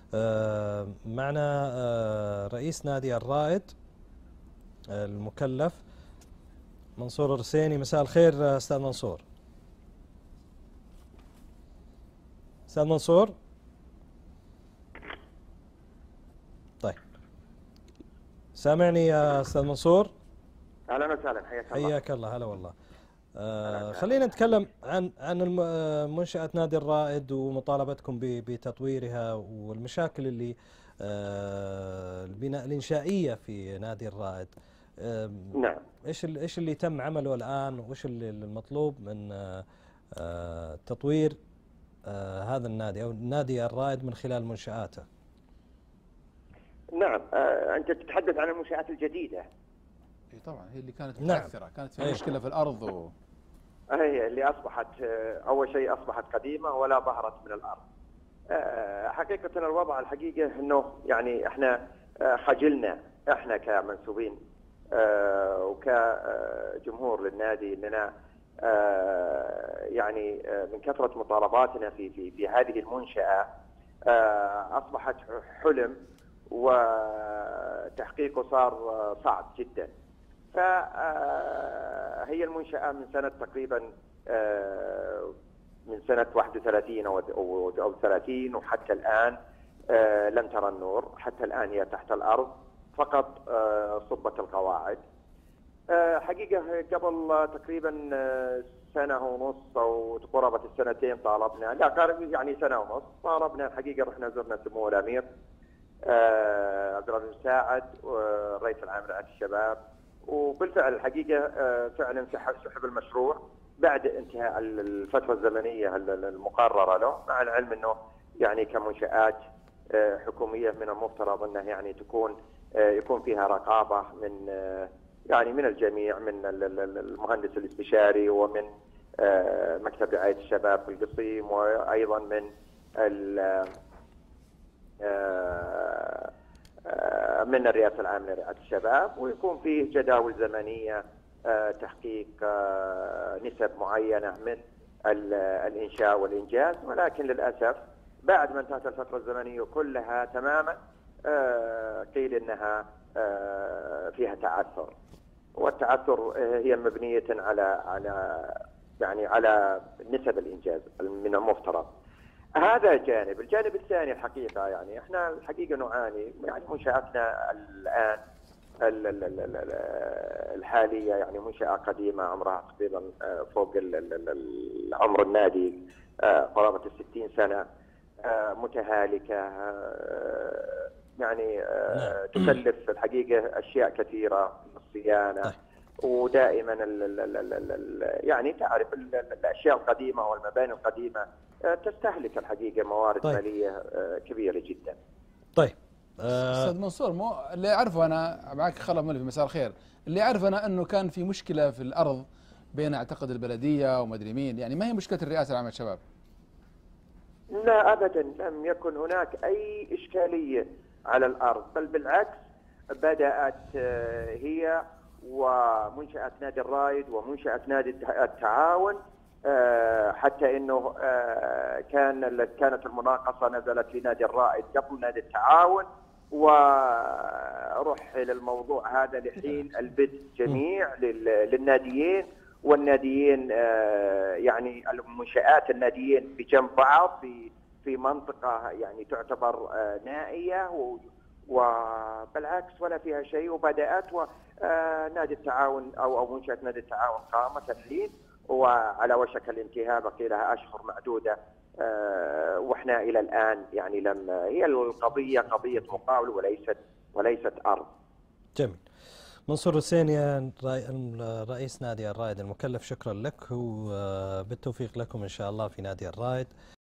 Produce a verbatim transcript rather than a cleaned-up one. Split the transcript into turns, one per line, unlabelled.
آه، معنا آه، رئيس نادي الرائد آه، المكلف منصور الرسيني. مساء الخير آه، أستاذ منصور. أستاذ منصور. طيب، سامعني يا أستاذ منصور؟
اهلا وسهلا، حياك الله.
حياك الله. هلا والله.
اهلا
آه،
اهلا
خلينا
وسهلا.
نتكلم عن عن الم- آه، منشأة نادي الرائد ومطالبتكم ب- بتطويرها والمشاكل اللي آه، البناء الإنشائية في نادي الرائد. آم،
نعم.
ايش ال- ايش اللي تم عمله الآن، وايش اللي المطلوب من آه، آه، تطوير آه، هذا النادي او نادي الرائد من خلال منشآته؟
نعم، آه، انت تتحدث عن المنشآت الجديدة.
اي طبعا، هي اللي كانت
نعم.
متعثره، كانت في
أي.
مشكله في الارض و...
هي اللي اصبحت آه، اول شيء اصبحت قديمة ولا ظهرت من الارض. آه، حقيقة الوضع الحقيقة انه يعني احنا آه، خجلنا احنا كمنسوبين آه، وكجمهور للنادي اننا آه، يعني آه، من كثرة مطالباتنا في في في هذه المنشأة آه، اصبحت حلم وتحقيقه صار آه، صعب جدا. فهي المنشأة من سنة تقريبا آه، من سنة واحد وثلاثين أو أو ثلاثين وحتى الآن آه، لم ترى النور. حتى الآن هي تحت الأرض، فقط آه، صبت القواعد. آه، حقيقة قبل تقريبا آه، سنة ونص أو قرابة السنتين طالبنا، لا قارب يعني سنة ونص طالبنا. الحقيقة رحنا زرنا سمو الأمير آه، عبد الرحمن المساعد ورئيس العام رعاية الشباب، وبالفعل الحقيقة آه، فعلا سحب سحب المشروع بعد انتهاء الفترة الزمنية المقررة له، مع العلم أنه يعني كمنشآت آه، حكومية من المفترض أنه يعني تكون آه، يكون فيها رقابة من آه، يعني من الجميع، من المهندس الاستشاري ومن آه، مكتب رعاية الشباب في القصيم، وأيضا من من الرئاسة العامة لرعاية الشباب، ويكون فيه جداول زمنية تحقيق نسب معينة من الإنشاء والإنجاز. ولكن للأسف بعد ما انتهت الفترة الزمنية كلها تماما قيل إنها فيها تعثر، والتعثر هي مبنية على على يعني على نسب الإنجاز من المفترض. هذا جانب. الجانب الثاني الحقيقة يعني احنا الحقيقة نعاني، يعني منشآتنا الآن الحالية يعني منشأة قديمة عمرها تقريبا فوق عمر النادي قرابة الستين سنة، متهالكة، يعني تكلف الحقيقة أشياء كثيرة في الصيانة. ودائما ال ال ال ال يعني تعرف الاشياء القديمه والمباني القديمه تستهلك الحقيقه موارد طيب. ماليه كبيره جدا.
طيب
استاذ أه منصور، مو اللي اعرفه انا معك خلف ملفي، مساء الخير. اللي اعرفه انا انه كان في مشكله في الارض بين اعتقد البلديه ومدري مين، يعني ما هي مشكله الرئاسه العامه للشباب؟
لا ابدا، لم يكن هناك اي اشكاليه على الارض، بل بالعكس بدات هي ومنشأة نادي الرائد ومنشأة نادي التعاون، حتى انه كان كانت المناقصة نزلت في نادي الرائد قبل نادي التعاون، ورحل الموضوع هذا لحين البدء جميع للناديين. والناديين يعني المنشآت الناديين بجنب بعض في في منطقة يعني تعتبر نائية، وبالعكس ولا فيها شيء. وبدأت ونادي التعاون أو أو منشأة نادي التعاون قامت الحين وعلى وشك الانتهاء، بقي لها أشهر معدودة، وإحنا إلى الآن يعني لم هي القضية قضية مقاول وليست وليست أرض.
جميل. منصور الرسيني رئيس نادي الرائد المكلف، شكرا لك وبالتوفيق لكم إن شاء الله في نادي الرائد.